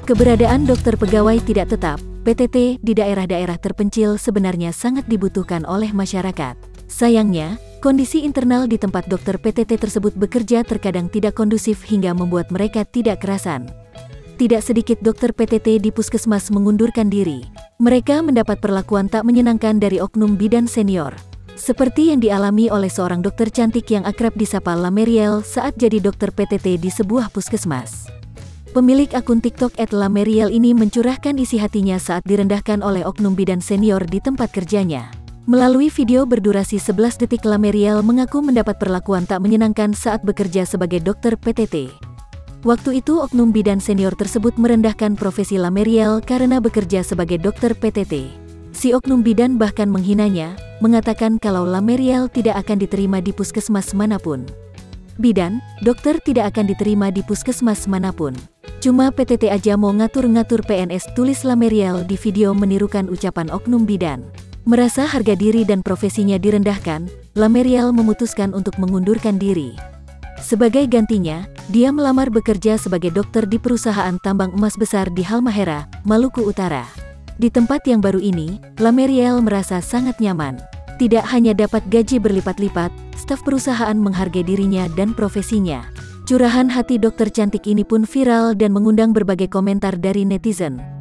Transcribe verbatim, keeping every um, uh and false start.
Keberadaan dokter pegawai tidak tetap (P T T) di daerah-daerah terpencil sebenarnya sangat dibutuhkan oleh masyarakat. Sayangnya, kondisi internal di tempat dokter P T T tersebut bekerja terkadang tidak kondusif hingga membuat mereka tidak kerasan. Tidak sedikit dokter P T T di puskesmas mengundurkan diri. Mereka mendapat perlakuan tak menyenangkan dari oknum bidan senior. Seperti yang dialami oleh seorang dokter cantik yang akrab disapa Lameriel saat jadi dokter P T T di sebuah puskesmas. Pemilik akun TikTok et lameriel ini mencurahkan isi hatinya saat direndahkan oleh oknum bidan senior di tempat kerjanya. Melalui video berdurasi sebelas detik, Lameriel mengaku mendapat perlakuan tak menyenangkan saat bekerja sebagai dokter P T T. Waktu itu oknum bidan senior tersebut merendahkan profesi Lameriel karena bekerja sebagai dokter P T T. Si oknum bidan bahkan menghinanya, mengatakan kalau Lameriel tidak akan diterima di puskesmas manapun. Bidan, dokter tidak akan diterima di puskesmas manapun. Cuma P T T aja mau ngatur-ngatur P N S, tulis Lameriel di video menirukan ucapan oknum bidan. Merasa harga diri dan profesinya direndahkan, Lameriel memutuskan untuk mengundurkan diri. Sebagai gantinya, dia melamar bekerja sebagai dokter di perusahaan tambang emas besar di Halmahera, Maluku Utara. Di tempat yang baru ini, Lameriel merasa sangat nyaman. Tidak hanya dapat gaji berlipat-lipat, staf perusahaan menghargai dirinya dan profesinya. Curahan hati dokter cantik ini pun viral dan mengundang berbagai komentar dari netizen.